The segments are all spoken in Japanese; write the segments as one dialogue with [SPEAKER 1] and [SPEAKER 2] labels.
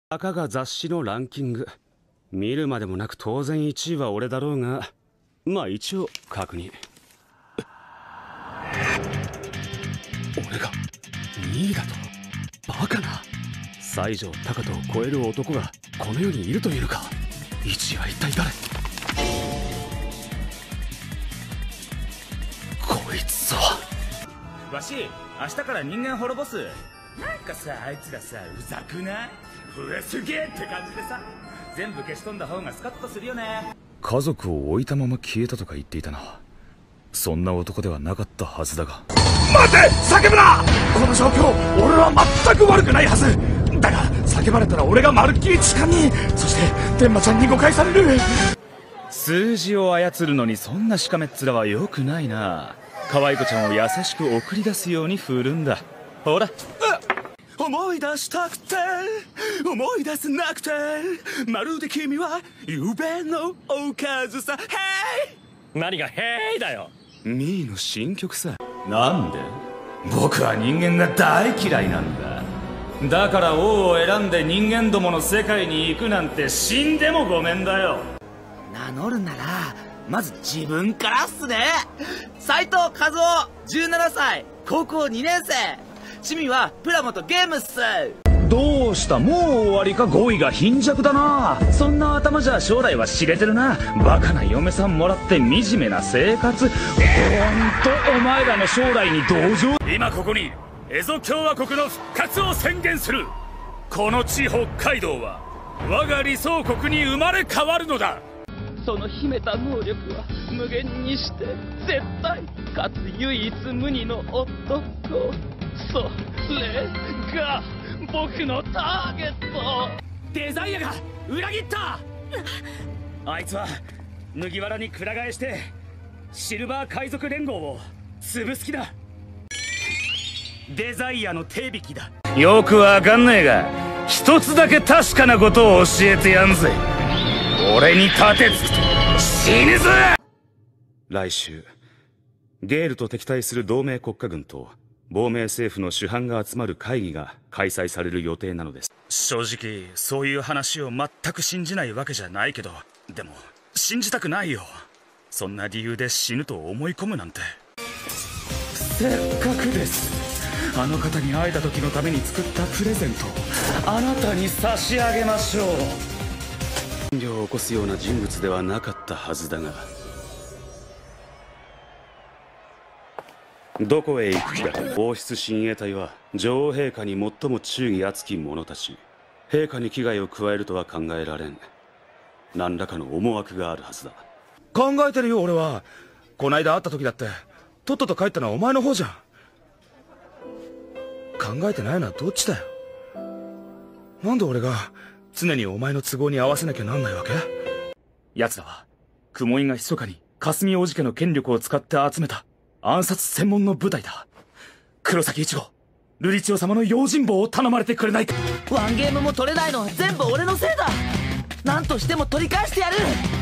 [SPEAKER 1] たかが雑誌のランキング。見るまでもなく当然1位は俺だろうが、まあ一応確認。俺が2位だと？バカな。西条隆人を超える男がこの世にいるというのか。1位は一体誰？こいつは。
[SPEAKER 2] わし、明日から人間滅ぼす。なんかさ、あいつらさ、うざくない？増えすげえって感じでさ、全部消し飛んだ方がスカッとするよね。
[SPEAKER 3] 家族を置いたまま消えたとか言っていたな。そんな男ではなかったはずだが。
[SPEAKER 4] 待て！叫ぶな！この状況、俺は全く悪くないはずだが、叫ばれたら俺がまるっきり痴漢に、そして天馬ちゃんに誤解される。
[SPEAKER 3] 数字を操るのにそんなしかめっ面は良くないな。可愛い子ちゃんを優しく送り出すように振るんだ。ほら。
[SPEAKER 2] 思い出したくて思い出せなくて、まるで君は夕べのおかずさ。ヘイ！
[SPEAKER 1] 何がヘイだよ。
[SPEAKER 3] ミーの新曲さ。
[SPEAKER 2] なんで？僕は人間が大嫌いなんだ。だから王を選んで人間どもの世界に行くなんて死んでもごめんだよ。
[SPEAKER 5] 名乗るならまず自分からっすね。斉藤和夫、17歳、高校2年生。趣味はプラモとゲームっす。
[SPEAKER 2] どうした？もう終わりか？語彙が貧弱だな。そんな頭じゃ将来は知れてるな。バカな嫁さんもらって惨めな生活。ほんとお前らの将来に同情。今ここに蝦夷共和国の復活を宣言する。この地北海道は我が理想国に生まれ変わるのだ。
[SPEAKER 6] その秘めた能力は無限にして絶対かつ唯一無二の男。それが僕のターゲット。
[SPEAKER 2] デザイアが裏切った。あいつは麦わらにくら替えしてシルバー海賊連合を潰す気だ。デザイアの手引きだ。よくわかんねえが一つだけ確かなことを教えてやんぜ。俺に立てつくと死ぬぞ。
[SPEAKER 1] 来週ゲールと敵対する同盟国家軍と亡命政府の主犯が集まる会議が開催される予定なのです。
[SPEAKER 2] 正直そういう話を全く信じないわけじゃないけど、でも信じたくないよ。そんな理由で死ぬと思い込むなんて。せっかくです。あの方に会えた時のために作ったプレゼント、あなたに差し上げましょう。
[SPEAKER 1] 炎上を起こすような人物ではなかったはずだが、どこへ行く気だ。王室親衛隊は女王陛下に最も忠義厚き者たち。陛下に危害を加えるとは考えられん。何らかの思惑があるはずだ。
[SPEAKER 2] 考えてるよ俺は。こないだ会った時だってとっとと帰ったのはお前の方じゃん。考えてないのはどっちだよ。なんで俺が常にお前の都合に合わせなきゃなんないわけ？奴らは雲井が密かに霞王子家の権力を使って集めた暗殺専門の部隊だ。黒崎一護、瑠璃千代様の用心棒を頼まれてくれないか。
[SPEAKER 5] ワンゲームも取れないのは全部俺のせいだ。何としても取り返してやる。こ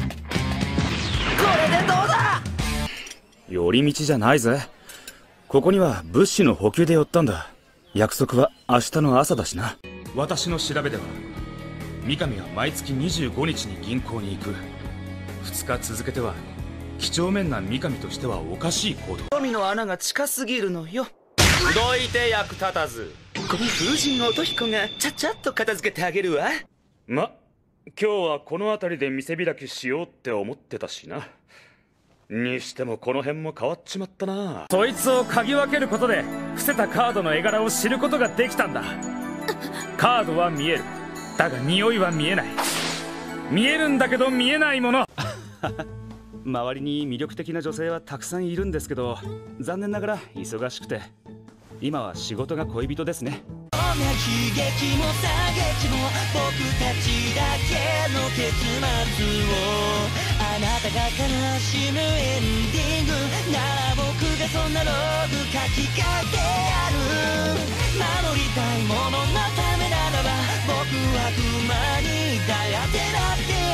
[SPEAKER 5] れでどうだ。
[SPEAKER 2] 寄り道じゃないぜ。ここには物資の補給で寄ったんだ。約束は明日の朝だしな。私の調べでは三上は毎月25日に銀行に行く。2日続けては几帳面な三上としてはおかしい行動。
[SPEAKER 5] 富の穴が近すぎるのよ。
[SPEAKER 2] どいて役立たず。
[SPEAKER 5] この風神の音彦がちゃちゃっと片付けてあげるわ。
[SPEAKER 2] ま、今日はこの辺りで店開きしようって思ってたしな。にしてもこの辺も変わっちまったな。そいつを嗅ぎ分けることで伏せたカードの絵柄を知ることができたんだ。カードは見える。だが匂いは見えない。見えるんだけど見えないもの。
[SPEAKER 1] 周りに魅力的な女性はたくさんいるんですけど、残念ながら忙しくて今は仕事が恋人ですね。
[SPEAKER 7] 悲劇も惨劇も僕たちだけの結末を、あなたが悲しむエンディングなら僕がそんなローグ書き換えてやる。守りたいもののためならば僕は熊にだやってだって